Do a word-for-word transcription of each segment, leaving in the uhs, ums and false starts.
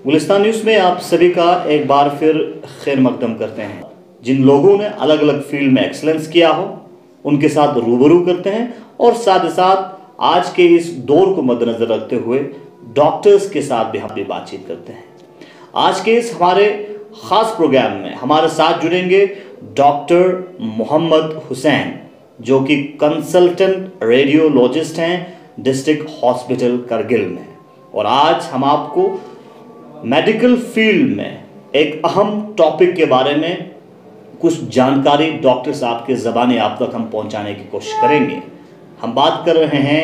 Gulistan news में आप सभी का एक बार फिर खैर मकदम करते हैं। जिन लोगों ने अलग अलग फील्ड में एक्सलेंस किया हो उनके साथ रूबरू करते हैं और साथ ही साथ आज के इस दौर को मद्देनजर रखते हुए डॉक्टर्स के साथ भी हम भी बातचीत करते हैं। आज के इस हमारे ख़ास प्रोग्राम में हमारे साथ जुड़ेंगे डॉक्टर मोहम्मद हुसैन, जो कि कंसल्टेंट रेडियोलॉजिस्ट हैं डिस्ट्रिक्ट हॉस्पिटल करगिल में। और आज हम आपको मेडिकल फील्ड में एक अहम टॉपिक के बारे में कुछ जानकारी डॉक्टर साहब के ज़बानी आप तक हम पहुंचाने की कोशिश करेंगे। हम बात कर रहे हैं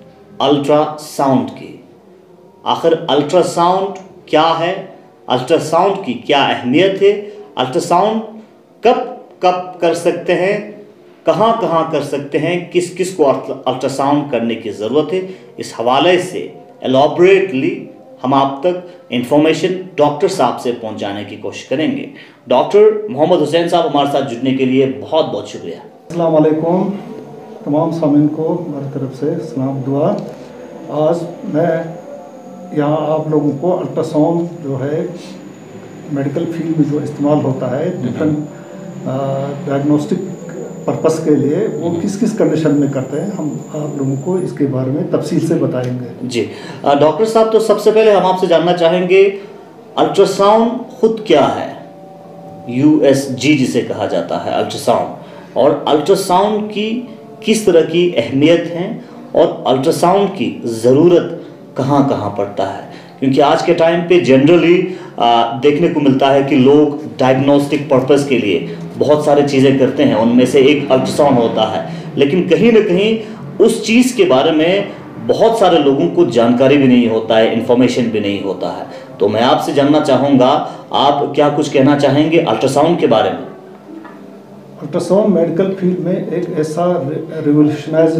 अल्ट्रासाउंड की। आखिर अल्ट्रासाउंड क्या है, अल्ट्रासाउंड की क्या अहमियत है, अल्ट्रासाउंड कब कब कर सकते हैं, कहाँ कहाँ कर सकते हैं, किस किस को अल्ट्रासाउंड करने की ज़रूरत है, इस हवाले से एलॉबरेटली हम आप तक इंफॉर्मेशन डॉक्टर साहब से पहुंचाने की कोशिश करेंगे। डॉक्टर मोहम्मद हुसैन साहब हमारे साथ जुड़ने के लिए बहुत बहुत शुक्रिया। अस्सलाम वालेकुम, तमाम सामीन को हमारी तरफ से सलाम दुआ। आज मैं यहाँ आप लोगों को अल्ट्रासाउंड जो है मेडिकल फील्ड में जो इस्तेमाल होता है डिफरेंट डायग्नोस्टिक पर्पस के लिए, वो किस किस कंडीशन में करते हैं, हम आप लोगों को इसके बारे में तफसील से बताएंगे। जी डॉक्टर साहब, तो सबसे पहले हम आपसे जानना चाहेंगे अल्ट्रासाउंड खुद क्या है, यू एस जी जिसे कहा जाता है अल्ट्रासाउंड, और अल्ट्रासाउंड की किस तरह की अहमियत है और अल्ट्रासाउंड की ज़रूरत कहाँ कहाँ पड़ता है। क्योंकि आज के टाइम पे जनरली देखने को मिलता है कि लोग डायग्नोस्टिक पर्पस के लिए बहुत सारी चीज़ें करते हैं, उनमें से एक अल्ट्रासाउंड होता है, लेकिन कहीं ना कहीं उस चीज़ के बारे में बहुत सारे लोगों को जानकारी भी नहीं होता है, इंफॉर्मेशन भी नहीं होता है। तो मैं आपसे जानना चाहूँगा, आप क्या कुछ कहना चाहेंगे अल्ट्रासाउंड के बारे में? अल्ट्रासाउंड मेडिकल फील्ड में एक ऐसा रिवोल्यूशनाइज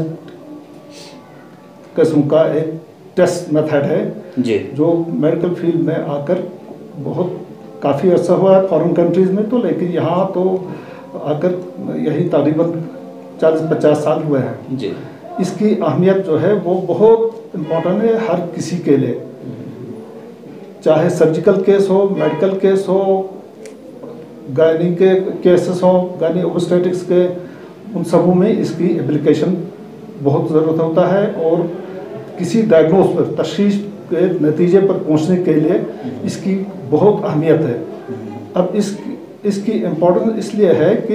किस्म का एक टेस्ट मेथड है जी, जो मेडिकल फील्ड में आकर बहुत काफ़ी अर्सा हुआ है फॉरेन कंट्रीज़ में तो, लेकिन यहाँ तो आकर यही तकरीबन चालीस पचास साल हुए हैं जी। इसकी अहमियत जो है वो बहुत इम्पोर्टेंट है हर किसी के लिए, चाहे सर्जिकल केस हो, मेडिकल केस हो, गायनी के केसेस हो, गायनी ओबस्टेटिक्स के, उन सबों में इसकी एप्लीकेशन बहुत ज़रूरत होता है। और किसी डायग्नोस पर, तशख़ीस के नतीजे पर पहुंचने के लिए इसकी बहुत अहमियत है। अब इस इसकी इम्पोर्टेंस इसलिए है कि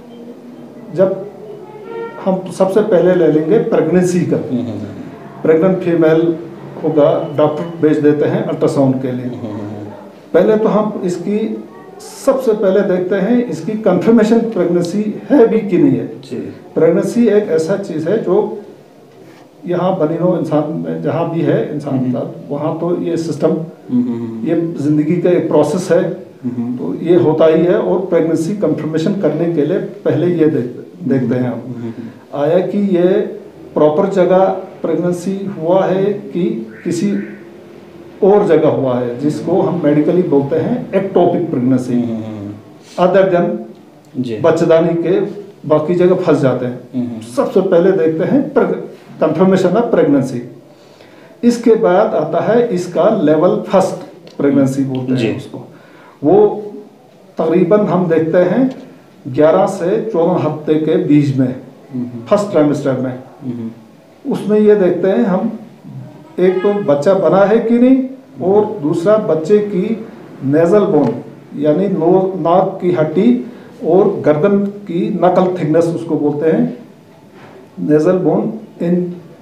जब हम सबसे पहले ले लेंगे प्रेगनेंसी का, प्रेग्नेंट फीमेल होगा, डॉक्टर भेज देते हैं अल्ट्रासाउंड के लिए। पहले तो हम इसकी सबसे पहले देखते हैं इसकी कंफर्मेशन प्रेगनेंसी है भी कि नहीं है। प्रेगनेंसी एक ऐसा चीज़ है जो यहाँ बनिनो इंसान में जहाँ भी है इंसान के साथ, वहाँ तो ये सिस्टम, ये ज़िंदगी का एक प्रोसेस है, तो ये होता ही है। और प्रेगनेंसी कंफर्मेशन करने के लिए पहले ये देख, देखते हैं हम आया कि ये प्रॉपर जगह प्रेगनेंसी हुआ है कि किसी और जगह हुआ है, जिसको हम मेडिकली बोलते हैं एक्टोपिक प्रेगनेंसी, अदर देन बच्चेदानी के बाकी जगह फंस जाते हैं। सबसे पहले देखते हैं कंफर्मेशन ऑफ प्रेगनेंसी। इसके बाद आता है इसका लेवल फर्स्ट प्रेगनेंसी बोलते हैं उसको। वो तकरीबन हम देखते हैं ग्यारह से चौदह हफ्ते के बीच में, फर्स्ट ट्राइमेस्टर में। उसमें ये देखते हैं हम एक तो बच्चा बना है कि नहीं, और दूसरा बच्चे की नेजल बोन यानी नो नाक की हड्डी और गर्दन की नकल थिकनेस उसको बोलते हैं नेजल बोन, इन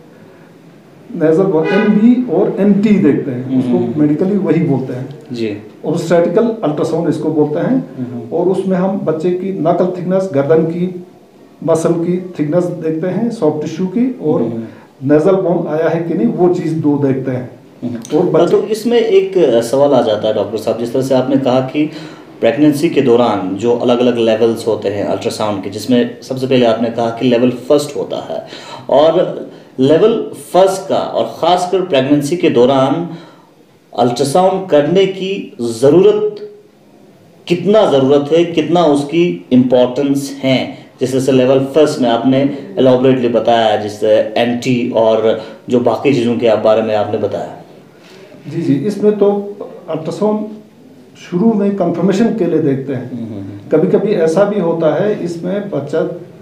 नेजल बोन एन बी और एन टी देखते हैं उसको, मेडिकली वही बोलते हैं जी। ऑब्स्टेटिकल अल्ट्रासाउंड इसको बोलते हैं। और उसमें हम बच्चे की नकल थिकनेस, गर्दन की मसल की थिकनेस देखते हैं, सॉफ्ट टिश्यू की, और नेजल बोन आया है कि नहीं वो चीज़ दो देखते हैं। और तो इसमें एक सवाल आ जाता है डॉक्टर साहब, जिस तरह से आपने कहा कि प्रेगनेंसी के दौरान जो अलग अलग लेवल्स होते हैं अल्ट्रासाउंड के, जिसमें सबसे पहले आपने कहा कि लेवल फर्स्ट होता है, और लेवल फर्स्ट का और ख़ासकर प्रेगनेंसी के दौरान अल्ट्रासाउंड करने की ज़रूरत, कितना ज़रूरत है, कितना उसकी इम्पोर्टेंस है, जिस तरह से लेवल फर्स्ट में आपने एलॉबरेटली बताया, जिससे एंटी और जो बाकी चीज़ों के बारे में आपने बताया। जी जी, इसमें तो अल्ट्रासाउंड शुरू में कंफर्मेशन के लिए देखते हैं। कभी कभी ऐसा भी होता है इसमें बच्चा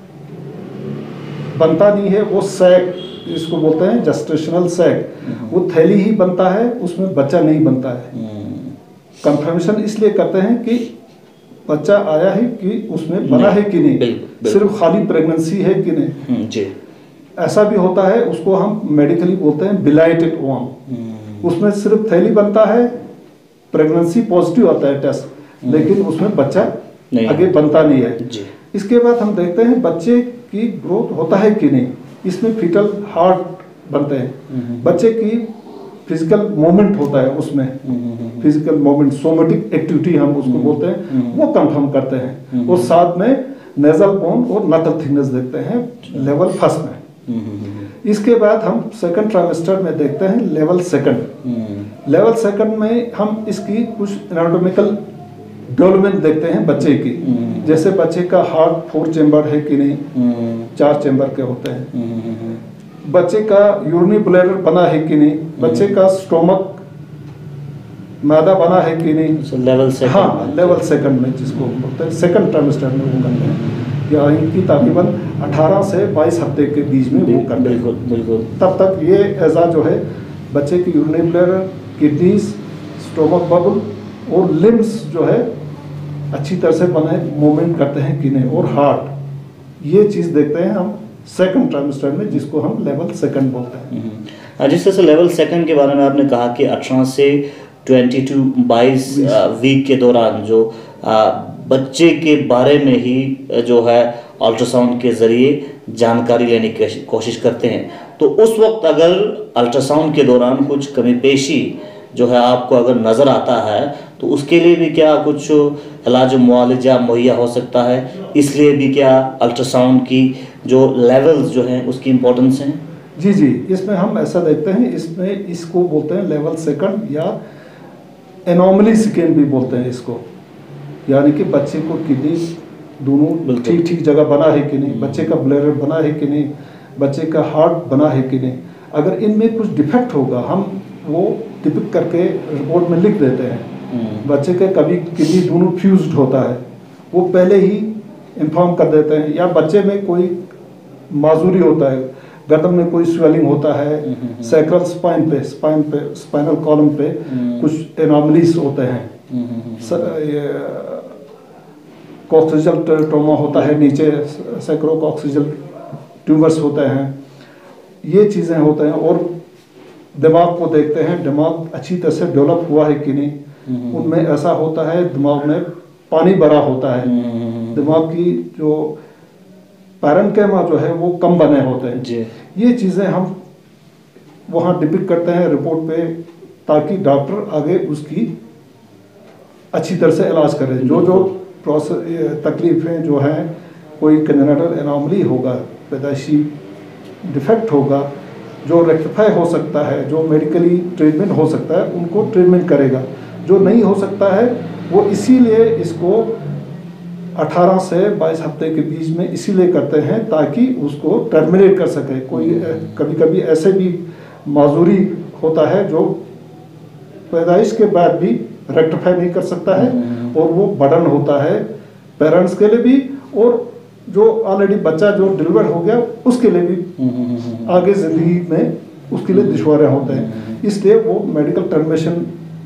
बनता नहीं है, वो सैक इसको बोलते हैं जेस्टेशनल सैक, वो थैली ही बनता है, उसमें बच्चा नहीं बनता है। कंफर्मेशन इसलिए करते हैं कि बच्चा आया है कि उसमें बना है कि नहीं, बिल, बिल, सिर्फ खाली प्रेगनेंसी है कि नहीं। जी। ऐसा भी होता है, उसको हम मेडिकली बोलते हैं बिलाइटेड ओवम, उसमें सिर्फ थैली बनता है, प्रेगनेंसी पॉजिटिव आता है टेस्ट, लेकिन उसमें बच्चा आगे बनता नहीं है। जी। इसके बाद हम देखते हैं बच्चे की ग्रोथ होता है कि नहीं, इसमें फीटल हार्ट बनते हैं, बच्चे की फिजिकल मूवमेंट होता है, उसमें फिजिकल मूवमेंट सोमेटिक एक्टिविटी हम उसको बोलते हैं, वो कंफर्म करते हैं। और साथ में नेजल बोन और नकल थिकनेस देखते हैं लेवल फर्स्ट में। इसके बाद हम सेकंड ट्राइमेस्टर में देखते हैं लेवल सेकंड। लेवल सेकंड में हम इसकी कुछ एनाटॉमिकल डेवलपमेंट देखते हैं बच्चे की, जैसे बच्चे का हार्ट फोर चेम्बर है कि नहीं, चार चेम्बर के होते हैं, बच्चे का यूरिनरी ब्लैडर बना है कि नहीं, बच्चे का स्टोमक मैदा बना है कि नहीं। so, level second. हाँ, लेवल सेकंड में जिसको बोलते हैं सेकंड ट्राइमेस्टर में वो करते हैं, या इनकी तकरीबन अठारह से बाईस हफ्ते के बीच में वो करते हैं। बिल्कुल बिल्कुल। तब तक ये ऐसा जो है बच्चे की urinary bladder, kidneys, stomach bubble और लिम्स जो है अच्छी तरह से बने, मूवमेंट करते हैं कि नहीं, और हार्ट, ये चीज़ देखते हैं हम सेकंड ट्राइमेस्टर में, जिसको हम लेवल सेकंड बोलते हैं। जिस तरह से लेवल सेकंड के बारे में आपने कहा कि अठारह से बाईस बाईस वीक के दौरान जो आ, बच्चे के बारे में ही जो है अल्ट्रासाउंड के ज़रिए जानकारी लेने की कोशिश करते हैं, तो उस वक्त अगर अल्ट्रासाउंड के दौरान कुछ कमी पेशी जो है आपको अगर नज़र आता है, तो उसके लिए भी क्या कुछ इलाज मुआवजा मुहैया हो सकता है? इसलिए भी क्या अल्ट्रासाउंड की जो लेवल्स जो हैं उसकी इम्पोर्टेंस है? जी जी, इसमें हम ऐसा देखते हैं, इसमें इसको बोलते हैं लेवल सेकंड या एनोमली स्कैन भी बोलते हैं इसको, यानी कि बच्चे को किडनी दोनों ठीक ठीक जगह बना है कि नहीं, बच्चे का ब्लैडर बना है कि नहीं, बच्चे का हार्ट बना है कि नहीं। अगर इनमें कुछ डिफेक्ट होगा हम वो डिपिक्ट करके रिपोर्ट में लिख देते हैं। बच्चे के कभी किडनी दोनों फ्यूज्ड होता है, वो पहले ही इन्फॉर्म कर देते हैं, या बच्चे में कोई माजूरी होता है, गर्दन में कोई स्वेलिंग होता है, सैक्रल स्पाइन पे स्पाइन पे स्पाइनल कॉलम पे कुछ एनॉमलीज होते हैं, कॉक्सिजल ट्रोमा होता है, नीचे सैक्रोकॉक्सिजल ट्यूमर्स होते हैं, ये चीज़ें होते हैं। और दिमाग को देखते हैं, दिमाग अच्छी तरह से डेवलप हुआ है कि नहीं, उनमें ऐसा होता है दिमाग में पानी भरा होता है, दिमाग की जो पैरेन्काइमा जो है वो कम बने होते हैं जी। ये चीज़ें हम वहाँ डिपिक्ट करते हैं रिपोर्ट पे, ताकि डॉक्टर आगे उसकी अच्छी तरह से इलाज करें। जो जो प्रोसेस तकलीफ़ें जो हैं, कोई कंजेनिटल एनॉमली होगा, पैदाइशी डिफेक्ट होगा जो रेक्टिफाई हो सकता है, जो मेडिकली ट्रीटमेंट हो सकता है, उनको ट्रीटमेंट करेगा। जो नहीं हो सकता है वो इसीलिए इसको अठारह से बाईस हफ्ते के बीच में इसीलिए करते हैं ताकि उसको टर्मिनेट कर सके। कोई कभी कभी ऐसे भी माजूरी होता है जो पैदाइश के बाद भी रेक्टिफाई नहीं कर सकता है, और वो बर्डन होता है पेरेंट्स के लिए भी, और जो ऑलरेडी बच्चा जो डिलीवर हो गया उसके लिए भी आगे ज़िंदगी में उसके लिए दुश्वार होते हैं। इसलिए वो मेडिकल टर्मिनेशन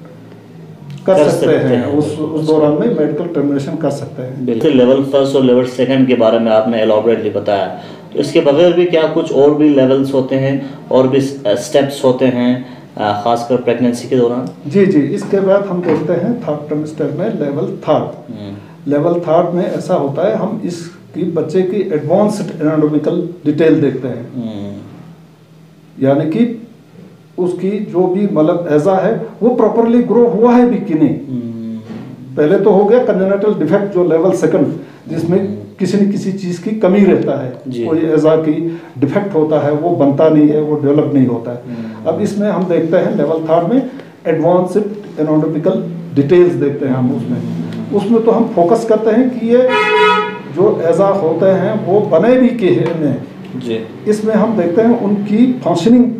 कर, कर सकते, सकते हैं, हैं। उस उस दौरान में मेडिकल टर्मिनेशन कर सकते हैं। बिल्कुल। लेवल फर्स्ट और लेवल सेकंड के बारे में आपने एलॉबरेटली बताया, तो इसके बगैर भी क्या कुछ और भी लेवल्स होते हैं और भी स्टेप्स होते हैं, खासकर प्रेगनेंसी के दौरान? जी जी, इसके बाद हम देखते हैं थर्ड ट्राइमेस्टर में लेवल थर्ड। लेवल थर्ड में ऐसा होता है हम इसकी बच्चे की एडवांस्ड एनाटॉमिकल डिटेल देखते हैं, यानी कि उसकी जो भी मतलब ऐसा है वो प्रॉपरली ग्रो हुआ है भी कि नहीं। पहले तो हो गया कंजेनिटल डिफेक्ट जो लेवल सेकंड, जिसमें किसी न किसी चीज़ की कमी रहता है, कोई ऐसा की डिफेक्ट होता है, वो बनता नहीं है, वो डेवलप नहीं होता है। अब इसमें हम देखते हैं लेवल थर्ड में एडवांस्ड एनाटॉमिकल डिटेल्स देखते हैं हम उसमें उसमें तो हम फोकस करते हैं कि ये जो ऐसा होते हैं वो बने भी के हैं। इसमें हम देखते हैं उनकी फंक्शनिंग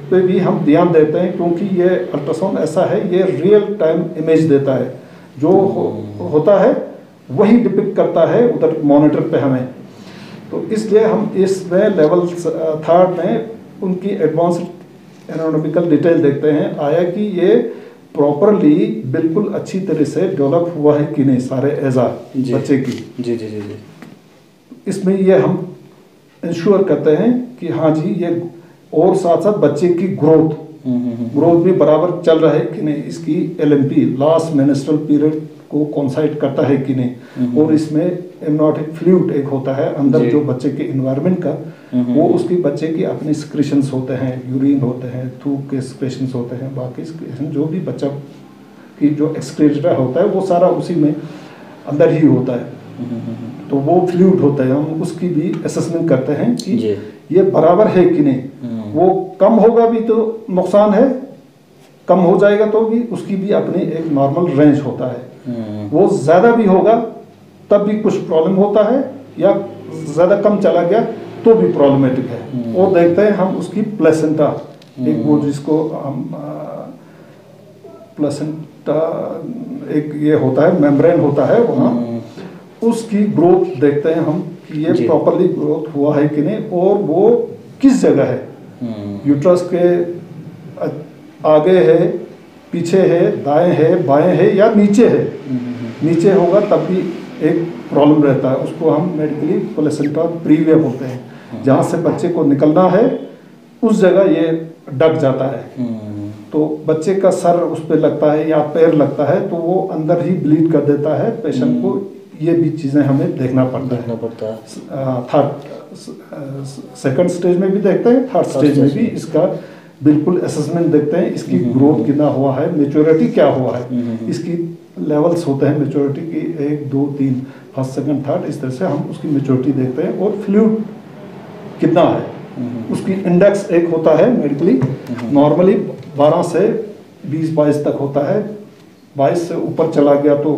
पे भी हम ध्यान देते हैं, क्योंकि ये अल्ट्रासाउंड ऐसा है, ये रियल टाइम इमेज देता है, जो हो, होता है वही डिपिक्ट करता है उधर मॉनिटर पे हमें। तो इसलिए हम इसमें लेवल थर्ड में उनकी एडवांस्ड एनाटॉमिकल डिटेल देखते हैं, आया कि ये प्रॉपरली बिल्कुल अच्छी तरह से डेवलप हुआ है कि नहीं सारे एजा बच्चे की। जी जी जी जी इसमें ये हम इंश्योर करते हैं कि हाँ जी, ये और साथ साथ बच्चे की ग्रोथ ग्रोथ भी बराबर चल रहा है कि नहीं, इसकी L M P last menstrual period को कोइंसाइड करता है कि नहीं, और इसमें एमनियोटिक फ्लूइड एक होता है अंदर जो बच्चे के एनवायरनमेंट का, वो उसकी बच्चे की अपनी सिक्रीशंस होते हैं, यूरिन होते हैं, थूक के सिक्रीशंस होते हैं, बाकी सिक्रीशन जो भी बच्चा की जो एक्सक्रीटा होता है वो सारा उसी में अंदर ही होता है। तो वो फ्लूइड होता है, हम उसकी भी असेसमेंट करते हैं कि ये बराबर है कि नहीं। वो कम होगा भी तो नुकसान है, कम हो जाएगा तो भी उसकी भी अपनी एक नॉर्मल रेंज होता है। वो ज़्यादा भी होगा तब भी कुछ प्रॉब्लम होता है, या ज़्यादा कम चला गया तो भी प्रॉब्लमेटिक है। और देखते हैं हम उसकी प्लेसेंटा, एक वो जिसको हम प्लेसेंटा एक ये होता है, मेम्ब्रेन होता है वहाँ, उसकी ग्रोथ देखते हैं हम कि ये प्रॉपरली ग्रोथ हुआ है कि नहीं, और वो किस जगह है, यूट्रस के आगे है, पीछे है, दाएं है, बाएं है, या नीचे है। नीचे होगा तब भी एक प्रॉब्लम रहता है, उसको हम मेडिकली प्लेसेंटा प्रीविया बोलते हैं। जहाँ से बच्चे को निकलना है उस जगह ये डक जाता है, तो बच्चे का सर उस पर लगता है या पैर लगता है तो वो अंदर ही ब्लीड कर देता है पेशेंट को। ये भी चीज़ें हमें देखना पड़ता देखना है पड़ता है थर्ड सेकंड स्टेज में भी देखते हैं, थर्ड स्टेज में भी इसका बिल्कुल असेसमेंट देखते हैं, इसकी ग्रोथ कितना हुआ है, मेच्योरिटी क्या हुआ है, इसकी लेवल्स होते हैं मेच्योरिटी की, एक दो तीन फर्स्ट सेकंड थर्ड, इस तरह से हम उसकी मेच्योरिटी देखते हैं। और फ्लूइड कितना है, उसकी इंडेक्स एक होता है मेडिकली, नॉर्मली बारह से बीस बाईस तक होता है, बाईस से ऊपर चला गया तो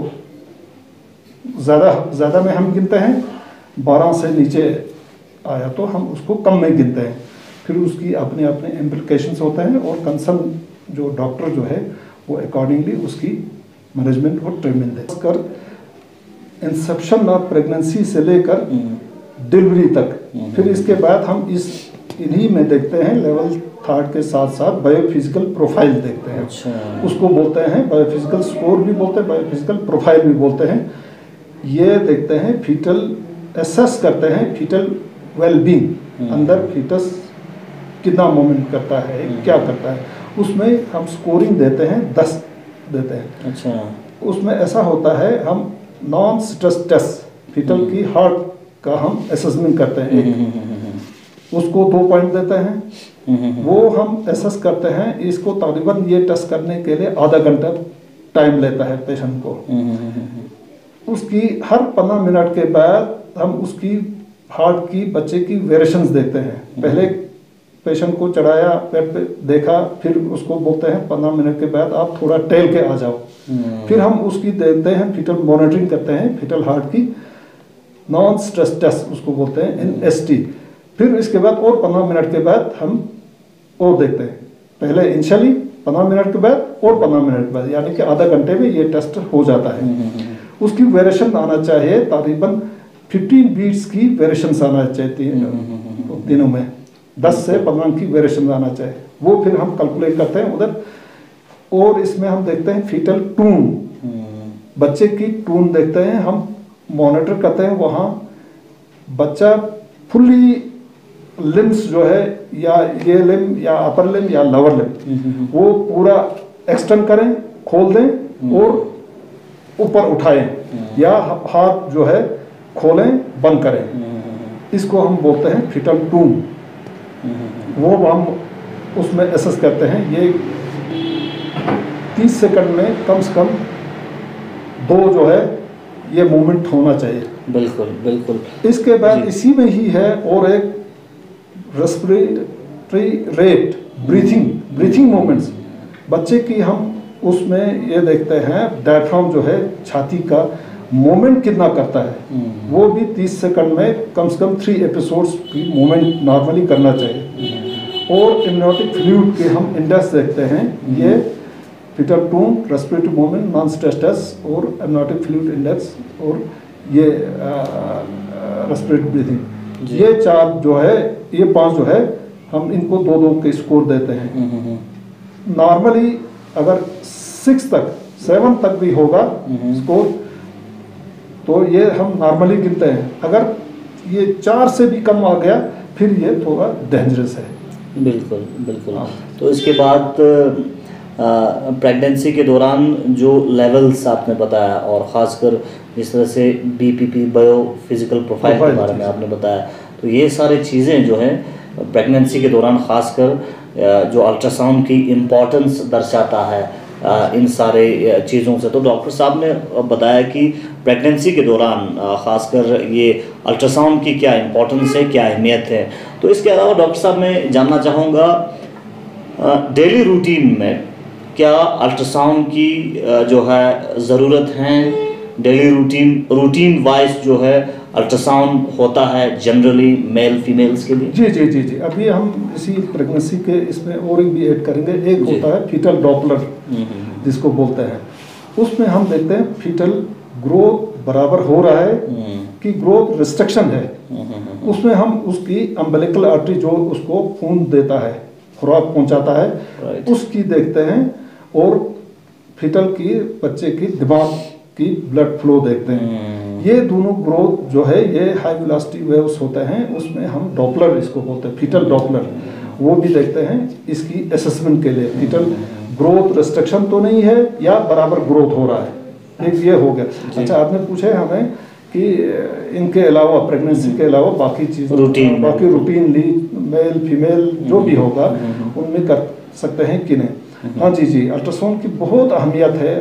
ज़्यादा ज़्यादा में हम गिनते हैं, बारह से नीचे आया तो हम उसको कम में गिनते हैं। फिर उसकी अपने अपने इम्प्लिकेशंस होते हैं, और कंसर्न जो डॉक्टर जो है वो अकॉर्डिंगली उसकी मैनेजमेंट और ट्रीटमेंट दे कर इंसेप्शन ऑफ प्रेगनेंसी से लेकर डिलीवरी तक। फिर इसके बाद हम इस इन्हीं में देखते हैं लेवल थर्ड के साथ साथ बायोफिजिकल प्रोफाइल देखते हैं। अच्छा। उसको बोलते हैं बायोफिजिकल स्कोर भी बोलते हैं, बायोफिजिकल प्रोफाइल भी बोलते हैं। ये देखते हैं फीटल एसेस करते हैं फीटल वेलबींग, अंदर फीटस कितना मूवमेंट करता है, क्या करता है, उसमें हम स्कोरिंग देते हैं, दस देते हैं। अच्छा। उसमें ऐसा होता है हम नॉन स्ट्रेस टेस्ट फीटल की हार्ट का हम असेसमेंट करते हैं, एक उसको दो पॉइंट देते हैं, वो हम एसेस करते हैं। इसको तकरीबन ये टेस्ट करने के लिए आधा घंटा टाइम लेता है पेशेंट को। उसकी हर पंद्रह मिनट के बाद हम उसकी हार्ट की बच्चे की वेरिएशंस देखते हैं। पहले पेशेंट को चढ़ाया, बेड पे देखा, फिर उसको बोलते हैं पंद्रह मिनट के बाद आप थोड़ा टहल के आ जाओ। फिर हम उसकी देखते हैं फीटल मॉनिटरिंग करते हैं फीटल हार्ट की, नॉन स्ट्रेस टेस्ट उसको बोलते हैं, एन एस टी। फिर इसके बाद और पंद्रह मिनट के बाद हम और देखते हैं, पहले इनिशियली पंद्रह मिनट के बाद और पंद्रह मिनट के बाद, यानी कि आधा घंटे में ये टेस्ट हो जाता है। उसकी वेरिएशन आना चाहिए तकरीबन फिफ्टीन बीट्स की वेरिएशन आना चाहिए तीनों में, दस से पंद्रह की वेरिएशन आना चाहिए। वो फिर हम कैलकुलेट करते हैं उधर। और इसमें हम देखते हैं फीटल टून, बच्चे की टून देखते हैं, हम मॉनिटर करते हैं वहाँ बच्चा फुल्ली लिम्स जो है, या ये लिम या अपर लिम या लोअर लिम, वो पूरा एक्सटेंड करें, खोल दें और ऊपर उठाएं, या हाथ जो है खोलें बंद करें, इसको हम बोलते हैं फीटल टून। वो हम उसमें एसेस करते हैं। ये तीस सेकंड में कम से कम दो जो है ये मूवमेंट होना चाहिए। बिल्कुल बिल्कुल। इसके बाद इसी में ही है और एक respiratory rate, breathing breathing movements बच्चे की, हम उसमें ये देखते हैं डायफ्राम जो है छाती का मूवमेंट कितना करता है। वो भी तीस सेकंड में कम से कम थ्री एपिसोड्स की मूवमेंट नॉर्मली करना चाहिए। और एमनियोटिक फ्लूइड के हम इंडेक्स देखते हैं, ये fetal tone, respiratory movement, non stress और एमनियोटिक फ्लूइड इंडेक्स और ये रेस्पिरेटरी ब्रीथिंग, ये चार जो है, ये पांच जो है, हम इनको दो दो के स्कोर देते हैं। नॉर्मली अगर सिक्स तक सेवन तक भी होगा स्कोर तो ये हम नॉर्मली गिनते हैं, अगर ये चार से भी कम आ गया फिर ये थोड़ा डेंजरस है। बिल्कुल बिल्कुल। हाँ। तो इसके बाद प्रेगनेंसी के दौरान जो लेवल्स आपने बताया और ख़ासकर जिस तरह से बीपीपी बायो फिजिकल प्रोफाइल के बारे में आपने बताया, तो ये सारी चीज़ें जो हैं प्रेगनेंसी के दौरान ख़ासकर जो अल्ट्रासाउंड की इम्पोर्टेंस दर्शाता है इन सारे चीज़ों से, तो डॉक्टर साहब ने बताया कि प्रेगनेंसी के दौरान ख़ासकर ये अल्ट्रासाउंड की क्या इम्पोर्टेंस है, क्या अहमियत है। तो इसके अलावा डॉक्टर साहब मैं जानना चाहूँगा डेली रूटीन में क्या अल्ट्रासाउंड की जो है ज़रूरत है, डेली रूटीन रूटीन वाइज जो है अल्ट्रासाउंड होता है जनरली मेल फीमेल्स के लिए? जी जी जी जी अभी हम इसी प्रेगनेंसी के इसमें और भी ऐड करेंगे। एक होता है फीटल डॉपलर जिसको बोलते हैं, उसमें हम देखते हैं फीटल ग्रोथ बराबर हो रहा है कि ग्रोथ रिस्ट्रिक्शन है। उसमें हम उसकी अम्बिलिकल आर्टरी जो उसको खून देता है, खुराक पहुंचाता है, उसकी देखते हैं, और फीटल की बच्चे की दिमाग की ब्लड फ्लो देखते हैं। ये दोनों ग्रोथ जो है ये हाई वेलोसिटी वेव्स होते हैं, उसमें हम डॉपलर इसको बोलते हैं, फीटल डॉपलर, वो भी देखते हैं इसकी असेसमेंट के लिए। फीटल ग्रोथ रिस्ट्रिक्शन तो नहीं है या बराबर ग्रोथ हो रहा है, एक ये हो गया। अच्छा, आपने पूछे हमें कि इनके अलावा प्रेगनेंसी के अलावा बाकी चीज़ रूटीन बाकी रूटीनली मेल फीमेल जो भी होगा उनमें कर सकते हैं कि नहीं। हाँ जी जी अल्ट्रासाउंड की बहुत अहमियत है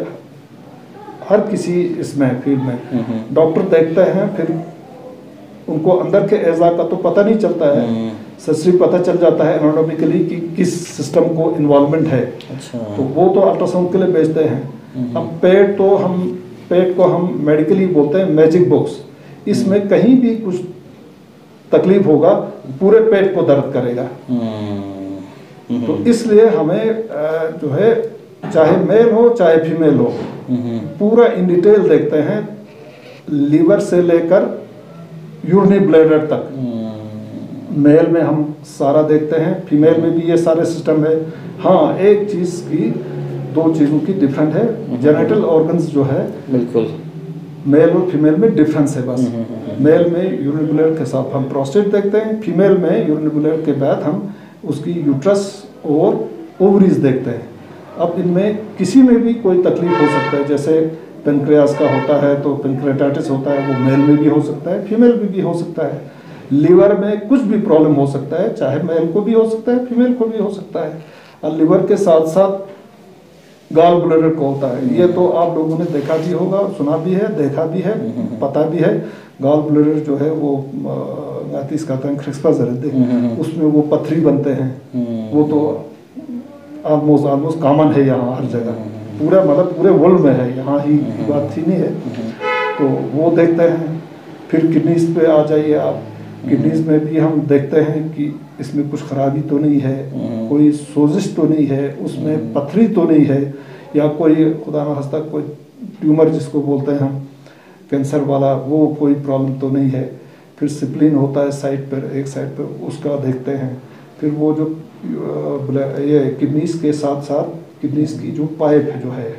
हर किसी इसमें फील्ड में। डॉक्टर देखते हैं, फिर उनको अंदर के एज़ा का तो पता नहीं चलता है, सस्री पता चल जाता है एनाटॉमिकली कि किस सिस्टम को इन्वॉल्वमेंट है। अच्छा। तो वो तो अल्ट्रासाउंड के लिए भेजते हैं। अब पेट तो हम पेट को हम मेडिकली बोलते हैं मैजिक बॉक्स, इसमें कहीं भी कुछ तकलीफ होगा पूरे पेट को दर्द करेगा। तो इसलिए हमें जो है चाहे मेल हो चाहे फीमेल हो पूरा इन डिटेल देखते हैं, लीवर से लेकर यूरिनरी ब्लैडर तक। मेल में हम सारा देखते हैं, फीमेल में भी ये सारे सिस्टम है। हाँ, एक चीज़ की दो चीज़ों की डिफरेंट है, जेनिटल ऑर्गन्स जो है बिल्कुल मेल और फीमेल में डिफरेंस है बस। मेल में यूरिनरी ब्लैडर के साथ हम प्रोस्टेट देखते हैं, फीमेल में यूरिनरी ब्लैडर के बाद हम उसकी यूट्रस और ओवरीज देखते हैं। अब इनमें किसी में भी कोई तकलीफ हो सकता है, जैसे पेनक्रियास का होता है तो पेनक्रियाटाइटिस होता है, वो मेल में भी हो सकता है, फीमेल में भी हो सकता है। लीवर में कुछ भी प्रॉब्लम हो सकता है, चाहे मेल को भी हो सकता है फीमेल को भी हो सकता है। और लीवर के साथ साथ गॉल ब्लैडर को होता है, ये तो आप लोगों ने देखा भी होगा, सुना भी है, देखा भी है, पता भी है। गॉल ब्लैडर जो है वो गातिस का उसमें वो पथरी बनते हैं, वो तो ऑलमोस्ट ऑलमोस्ट कॉमन है यहाँ हर जगह, पूरा मतलब पूरे वर्ल्ड में है, यहाँ ही बात थी नहीं है। तो वो देखते हैं। फिर किडनीज पे आ जाइए आप, किडनीज में भी हम देखते हैं कि इसमें कुछ खराबी तो नहीं है, कोई सोजिश तो नहीं है, उसमें पथरी तो नहीं है, या कोई खुदा न खास्ता कोई ट्यूमर जिसको बोलते हैं हम कैंसर वाला, वो कोई प्रॉब्लम तो नहीं है। फिर सिप्लिन होता है साइड पर, एक साइड पर, उसका देखते हैं। फिर वो जो ये किडनीज के साथ साथ किडनीज की जो पाइप जो है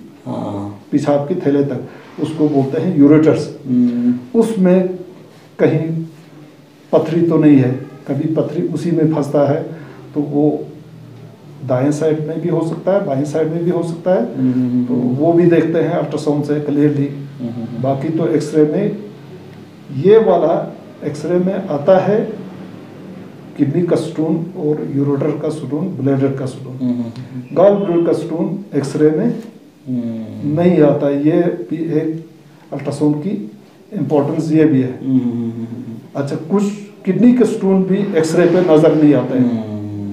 पेशाब की थैले तक, उसको बोलते हैं यूरेटर्स, उसमें कहीं पथरी तो नहीं है। कभी पथरी उसी में फंसता है तो वो दाएं साइड में भी हो सकता है, बाएं साइड में भी हो सकता है, तो वो भी देखते हैं अल्ट्रासाउंड से क्लियरली। बाकी तो एक्सरे में ये वाला एक्सरे में आता है किडनी का स्टोन और यूरोटर का स्टोन, ब्लैडर का स्टोन। गॉल ब्लैडर का स्टोन एक्सरे में नहीं आता, ये भी एक अल्ट्रासाउंड की इम्पोर्टेंस ये भी है। अच्छा, कुछ किडनी के स्टोन भी एक्सरे पे नजर नहीं आते हैं,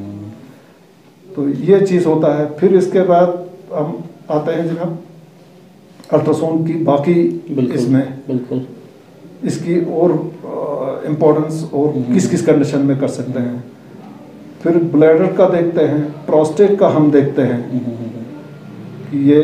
तो ये चीज होता है। फिर इसके बाद हम आते हैं जनाब अल्ट्रासाउंड की बाकी इसमें बिल्कुल इसकी और इम्पोर्टेंस और किस किस कंडीशन में कर सकते हैं। फिर ब्लैडर का देखते हैं, प्रोस्टेट का हम देखते हैं कि ये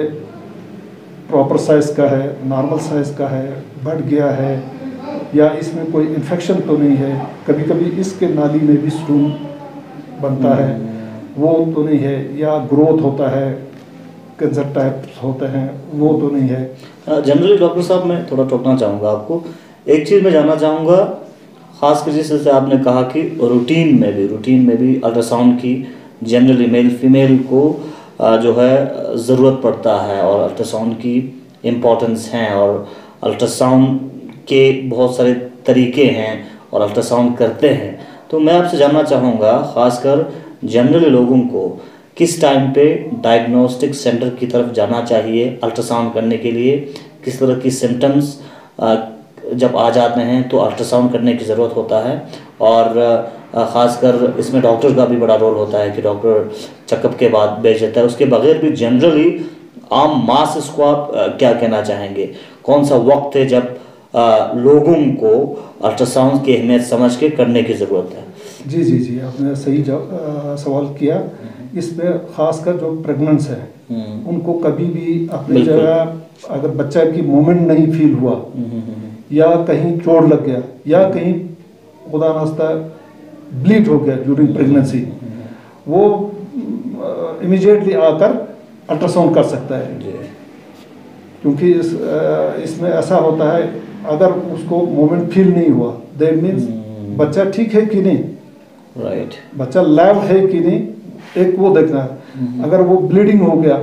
प्रॉपर साइज का है, नॉर्मल साइज का है, बढ़ गया है या इसमें कोई इन्फेक्शन तो नहीं है। कभी कभी इसके नाली में भी स्टोन बनता है, वो तो नहीं है, या ग्रोथ होता है, कैंसर टाइप्स होते हैं, वो तो नहीं है। जनरली डॉक्टर साहब मैं थोड़ा टोकना चाहूँगा आपको, एक चीज़ मैं जानना चाहूँगा, ख़ासकर जैसे आपने कहा कि रूटीन में भी रूटीन में भी अल्ट्रासाउंड की जनरली मेल फीमेल को जो है ज़रूरत पड़ता है और अल्ट्रासाउंड की इम्पोर्टेंस है और अल्ट्रासाउंड के बहुत सारे तरीके हैं और अल्ट्रासाउंड करते हैं। तो मैं आपसे जानना चाहूँगा ख़ासकर जनरली लोगों को किस टाइम पे डायग्नोस्टिक सेंटर की तरफ जाना चाहिए अल्ट्रासाउंड करने के लिए, किस तरह की सिम्टम्स जब आ जाते हैं तो अल्ट्रासाउंड करने की ज़रूरत होता है, और ख़ासकर इसमें डॉक्टर का भी बड़ा रोल होता है कि डॉक्टर चेकअप के बाद भेज देता है। उसके बगैर भी जनरली आम मास इसको आप क्या कहना चाहेंगे, कौन सा वक्त है जब आ, लोगों को अल्ट्रासाउंड की अहमियत समझ के करने की ज़रूरत है? जी जी जी आपने सही सवाल किया। इसमें ख़ासकर जो प्रेगनेंट्स है उनको कभी भी अपनी जगह अगर बच्चा की मूवमेंट नहीं फील हुआ या कहीं चोट लग गया या कहीं खुदा नास्ता ब्लीड हो गया ड्यूरिंग प्रेगनेंसी, वो इमीडिएटली आकर अल्ट्रासाउंड कर सकता है। क्योंकि इस इसमें ऐसा होता है, अगर उसको मोमेंट फील नहीं हुआ दैट मीन्स बच्चा ठीक है कि नहीं, राइट right. बच्चा लाइव है कि नहीं, एक वो देखना है। अगर वो ब्लीडिंग हो गया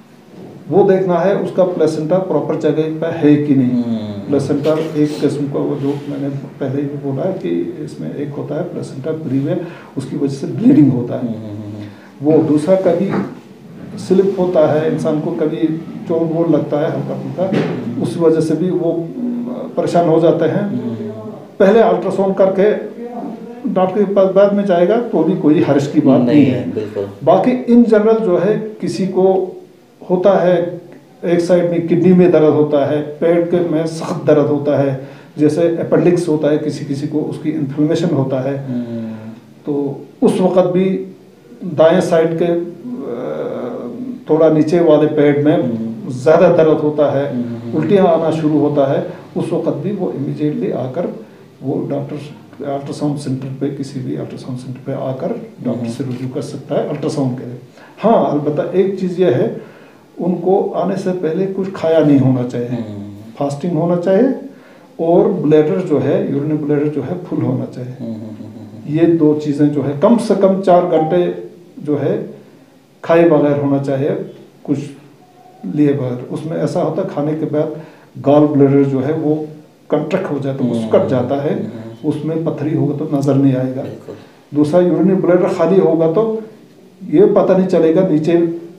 वो देखना है, उसका प्लेसेंटा प्रॉपर जगह पे है कि नहीं। प्लेसेंटा एक किस्म का वो जो मैंने पहले भी बोला है कि इसमें एक होता है प्लेसेंटा प्रीवियर, उसकी वजह से ब्लीडिंग होता है वो। दूसरा कभी स्लिप होता है इंसान को, कभी चोट वोट लगता है हल्का फुल्का, उस वजह से भी वो परेशान हो जाते हैं। पहले अल्ट्रासाउंड करके डॉक्टर के पास बाद में जाएगा तो भी कोई हर्ष की बात नहीं, नहीं है। बाकी इन जनरल जो है किसी को होता है, एक साइड में किडनी में दर्द होता है, पेट के में सख्त दर्द होता है, जैसे अपेंडिक्स होता है किसी किसी को, उसकी इन्फ्लेमेशन होता है, तो उस वक़्त भी दाएं साइड के थोड़ा नीचे वाले पेट में ज़्यादा दर्द होता है, उल्टियाँ आना शुरू होता है, उस वक़्त भी वो इमीडिएटली आकर वो डॉक्टर अल्ट्रासाउंड सेंटर पे, किसी भी अल्ट्रासाउंड सेंटर पे आकर डॉक्टर से रुजू कर सकता है अल्ट्रासाउंड के लिए। हाँ, अलबत्ता एक चीज़ ये है, उनको आने से पहले कुछ खाया नहीं होना चाहिए, फास्टिंग होना चाहिए, और ब्लैडर जो है, यूरिनरी ब्लैडर जो है फुल होना चाहिए। ये दो चीज़ें जो है कम से कम चार घंटे जो है खाए बगैर होना चाहिए, कुछ लिए बगैर। उसमें ऐसा होता है खाने के बाद गॉल ब्लैडर जो है वो कंट्रैक्ट हो जाता है, उसकट जाता है, उसमें पथरी होगा तो नज़र नहीं आएगा। दूसरा यूरिनरी ब्लैडर खाली होगा तो ये पता नहीं चलेगा, नीचे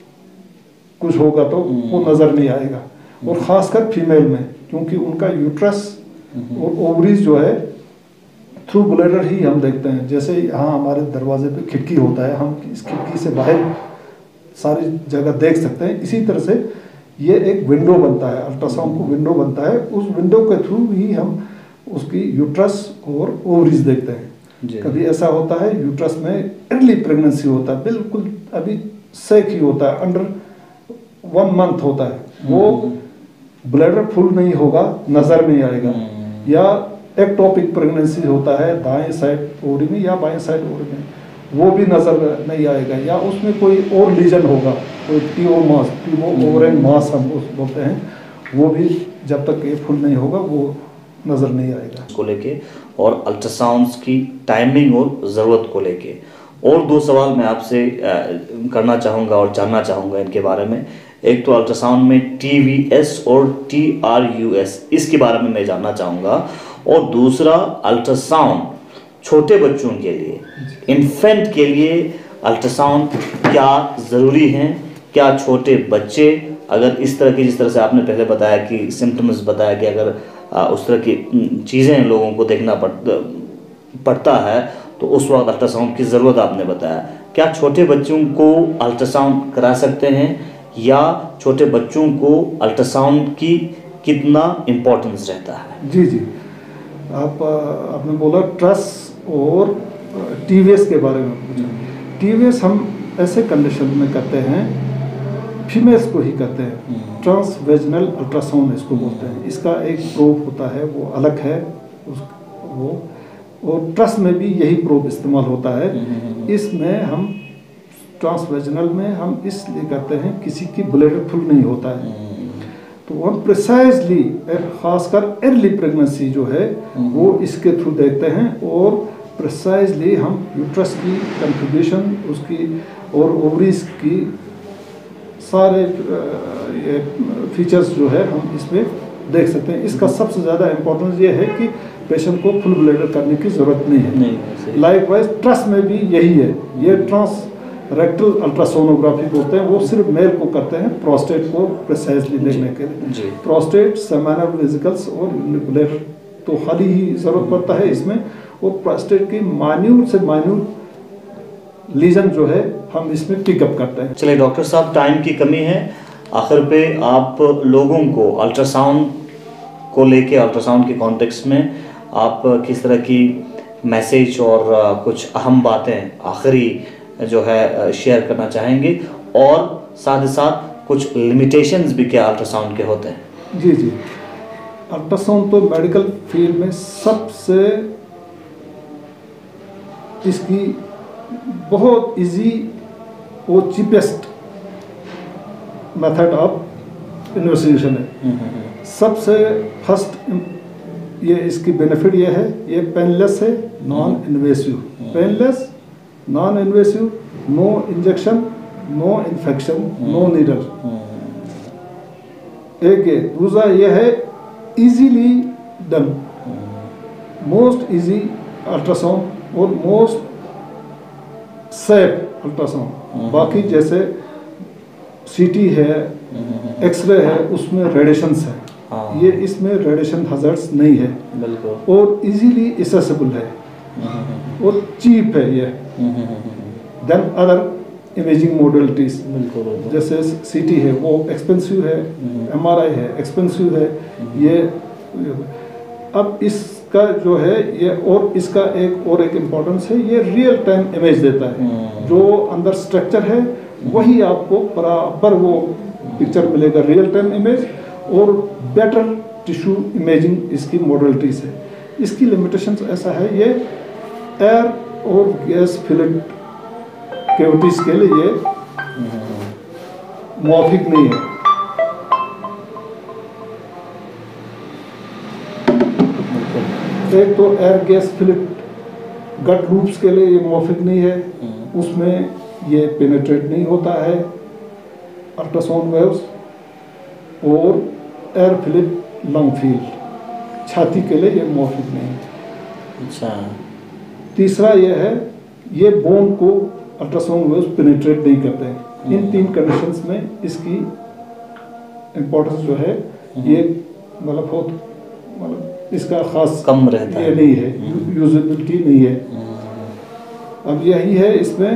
कुछ होगा तो वो नज़र नहीं आएगा। और ख़ासकर फीमेल में, क्योंकि उनका यूट्रस और ओवरीज जो है थ्रू ब्लैडर ही हम देखते हैं। जैसे यहाँ हमारे दरवाजे पे खिड़की होता है, हम इस खिड़की से बाहर सारी जगह देख सकते हैं, इसी तरह से ये एक विंडो बनता है, अल्ट्रासाउंड को विंडो बनता है, उस विंडो के थ्रू ही हम उसकी यूट्रस और ओवरीज देखते हैं। कभी ऐसा होता है यूट्रस में अर्ली प्रेगनेंसी होता है, बिल्कुल अभी सेक ही होता है, अंडर वन मंथ होता है, वो ब्लैडर फुल नहीं होगा, नज़र नहीं आएगा। या एक्टोपिक प्रेगनेंसी होता है दाएं साइड ओवरी में या बाएं साइड ओवरी में, वो भी नज़र नहीं आएगा। या उसमें कोई और लीजन होगा, कोई टीओ मास, टीओ ओवरेन मास हम उस बोलते हैं, वो भी जब तक ये फुल नहीं होगा वो नज़र नहीं आएगा। को लेके और अल्ट्रासाउंड्स की टाइमिंग और ज़रूरत को लेके और दो सवाल मैं आपसे करना चाहूँगा और जानना चाहूँगा इनके बारे में। एक तो अल्ट्रासाउंड में टी वी एस और टी आर यू एस, इसके बारे में मैं जानना चाहूँगा, और दूसरा अल्ट्रासाउंड छोटे बच्चों के लिए, इन्फेंट के लिए अल्ट्रासाउंड क्या ज़रूरी हैं? क्या छोटे बच्चे अगर इस तरह की, जिस तरह से आपने पहले बताया कि सिम्टम्स बताया कि अगर आ, उस तरह की चीज़ें लोगों को देखना पड़, पड़ता है तो उस वक्त अल्ट्रासाउंड की ज़रूरत आपने बताया, क्या छोटे बच्चों को अल्ट्रासाउंड करा सकते हैं या छोटे बच्चों को अल्ट्रासाउंड की कितना इम्पोर्टेंस रहता है? जी जी आप आपने बोला ट्रस और टीवीएस के बारे में पूछा। टीवीएस हम ऐसे कंडीशन में करते हैं, फीमेल्स को ही करते हैं, ट्रांसवेजनल अल्ट्रासाउंड इसको बोलते हैं। इसका एक प्रोब होता है वो अलग है उस वो, और ट्रस्ट में भी यही प्रोब इस्तेमाल होता है। इसमें हम ट्रांसवेजनल में हम इसलिए करते हैं किसी की ब्लड फुल नहीं होता है, तो हम प्रिसाइजली खासकर अर्ली प्रेगनेंसी जो है वो इसके थ्रू देखते हैं, और प्रिसाइजली हम यूट्रस की कॉन्फ़िगरेशन उसकी और ओवरीज की सारे ये फीचर्स जो है हम इसमें देख सकते हैं। इसका सबसे ज़्यादा इम्पोर्टेंस ये है कि पेशेंट को फुल ब्लैडर करने की ज़रूरत नहीं है। लाइकवाइज ट्रस्ट में भी यही है, ये ट्रांस रेक्टल अल्ट्रासोनोग्राफी बोलते हैं, वो सिर्फ मेल को करते हैं प्रोस्टेट को प्रिसाइजली देखने के लिए। प्रोस्टेट, सेमिनल वेसिकल्स और ब्लैडर तो खाली ही ज़रूरत पड़ता है इसमें, और प्रोस्टेट की माइन्यूट से माइन्यूट लीजन जो है हम इसमें पिकअप करते हैं। चलिए डॉक्टर साहब, टाइम की कमी है, आखिर पे आप लोगों को अल्ट्रासाउंड को लेके, अल्ट्रासाउंड के कॉन्टेक्स्ट में आप किस तरह की मैसेज और कुछ अहम बातें आखिरी जो है शेयर करना चाहेंगे, और साथ ही साथ कुछ लिमिटेशंस भी क्या अल्ट्रासाउंड के होते हैं? जी जी, अल्ट्रासाउंड तो मेडिकल फील्ड में सबसे इसकी बहुत इजी और चीपेस्ट मेथड ऑफ इन्वेस्टिगेशन है। सबसे फर्स्ट ये इसकी बेनिफिट ये है, ये पेनलेस है, non invasive, painless, non invasive, no injection, no infection, no needle. एक ये, दूसरा ये है easily done, most easy ultrasound और मोस्ट सेफ अल्ट्रासाउंड। बाकी जैसे सीटी है, एक्सरे है, उसमें रेडिएशंस है, ये इसमें रेडिएशन हजार्ड्स नहीं है, और इजीली एसेसिबल है और चीप है ये देन अदर इमेजिंग मॉडलिटीज। जैसे सीटी है वो एक्सपेंसिव है, एमआरआई है एक्सपेंसिव है, ये अब इसका जो है ये, और इसका एक और एक इम्पोर्टेंस है, ये रियल टाइम इमेज देता है, जो अंदर स्ट्रक्चर है वही आपको बराबर वो पिक्चर मिलेगा, रियल टाइम इमेज, और बेटर टिश्यू इमेजिंग इसकी मॉडलिटीज है। इसकी लिमिटेशंस ऐसा है, ये एयर और गैस फिल्ड कैविटीज के लिए ये मौफिक नहीं है। एक तो air gas filled gut loops के लिए ये मौफिक नहीं है, उसमें ये पेनिट्रेट नहीं होता है अल्ट्रासाउंड वेव्स, और एयर फिल्ड लंग फील्ड छाती के लिए ये मौफिक नहीं है। अच्छा। तीसरा ये है, ये बोन को अल्ट्रासाउंड वेव्स पेनिट्रेट नहीं करते हैं। इन तीन कंडीशंस में इसकी इम्पोर्टेंस जो है ये मतलब बहुत मतलब इसका खास कम रहता ये है, नहीं है, यूजेबिलिटी नहीं है। अब यही है इसमें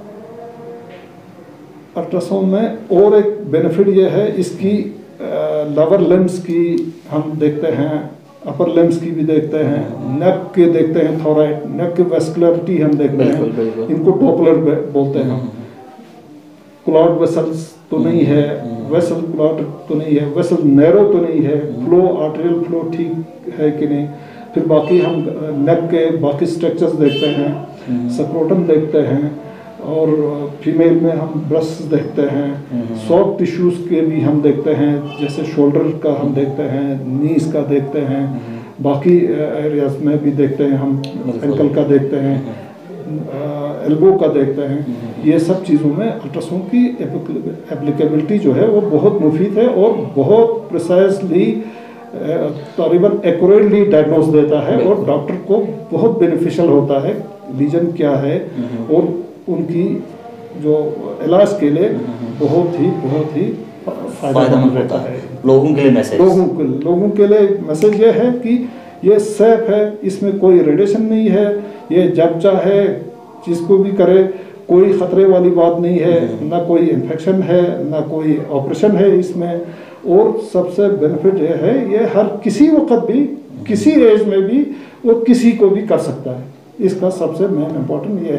अल्ट्रासाउंड में और एक बेनिफिट ये है, इसकी लोअर लिम्स की हम देखते हैं, अपर लिम्स की भी देखते हैं, नेक के देखते हैं, थोराइड नेक की वेस्कुलरिटी हम देखते हैं, इनको डॉपलर बोलते हैं हम। क्लॉट वेसल्स तो नहीं है, वेसल क्लॉट तो नहीं है, वेसल नैरो तो नहीं है, फ्लो आर्टेरियल फ्लो ठीक है कि नहीं। फिर बाकी हम नेक के बाकी स्ट्रक्चर्स देखते हैं, स्क्रोटम देखते हैं, और फीमेल में हम ब्रेस्ट देखते हैं, सॉफ्ट टिश्यूज के भी हम देखते हैं, जैसे शोल्डर का हम देखते हैं, नीज का देखते हैं, बाकी एरियाज में भी देखते हैं हम, एंकल का देखते हैं, एल्बो का देखते हैं। ये सब चीज़ों में अल्ट्रासाउंड की एप्लीकेबिलिटी जो है वो बहुत मुफीद है और बहुत प्रिसाइजली तकरीबन एक्यूरेटली डायग्नोस देता है, और डॉक्टर को बहुत बेनिफिशियल होता है लीजन क्या है, और उनकी जो इलाज के लिए बहुत ही बहुत ही फायदेमंद रहता है। लोगों के लिए मैसेज लोगों के लोगों के लिए मैसेज ये है कि ये सेफ है, इसमें कोई रेडिएशन नहीं है, ये जब चाहे जिसको भी करे, कोई ख़तरे वाली बात नहीं है, ना कोई इन्फेक्शन है, ना कोई ऑपरेशन है इसमें। और सबसे बेनिफिट ये है, ये हर किसी वक्त भी, किसी एज में भी, और किसी को भी कर सकता है। इसका सबसे मेन इम्पोर्टेंट ये है,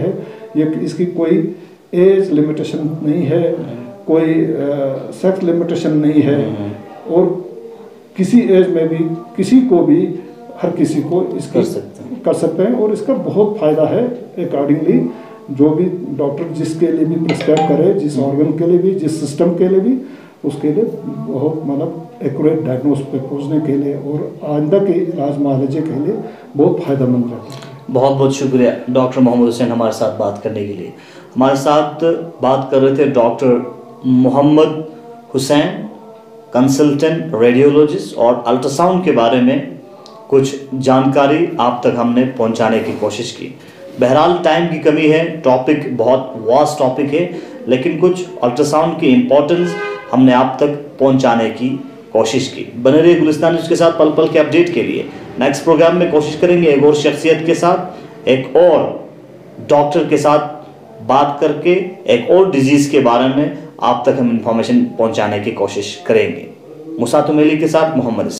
ये इसकी कोई एज लिमिटेशन नहीं है, कोई सेक्स लिमिटेशन नहीं है, और किसी एज में भी किसी को भी, हर किसी को इसकी कर सकते हैं कर सकते हैं और इसका बहुत फ़ायदा है। अकॉर्डिंगली जो भी डॉक्टर जिसके लिए भी प्रिस्क्राइब करे, जिस ऑर्गन के लिए भी, जिस सिस्टम के लिए भी, उसके लिए बहुत मतलब एक्यूरेट डायग्नोस पे पहुंचने के लिए और आइंदा के इलाज मुआवजे के लिए बहुत फ़ायदेमंद रहता है। बहुत बहुत शुक्रिया डॉक्टर मोहम्मद हुसैन हमारे साथ बात करने के लिए। हमारे साथ बात कर रहे थे doctor Mohammad Hussain, consultant radiologist, और अल्ट्रासाउंड के बारे में कुछ जानकारी आप तक हमने पहुंचाने की कोशिश की। बहरहाल टाइम की कमी है, टॉपिक बहुत वास्ट टॉपिक है, लेकिन कुछ अल्ट्रासाउंड की इम्पोर्टेंस हमने आप तक पहुंचाने की कोशिश की। बने रहिए गुलिस्तान न्यूज़ के साथ पल पल के अपडेट के लिए। नेक्स्ट प्रोग्राम में कोशिश करेंगे एक और शख्सियत के साथ, एक और डॉक्टर के साथ बात करके एक और डिजीज़ के बारे में आप तक हम इंफॉर्मेशन पहुंचाने की कोशिश करेंगे। मुसातुम अली के साथ मोहम्मद।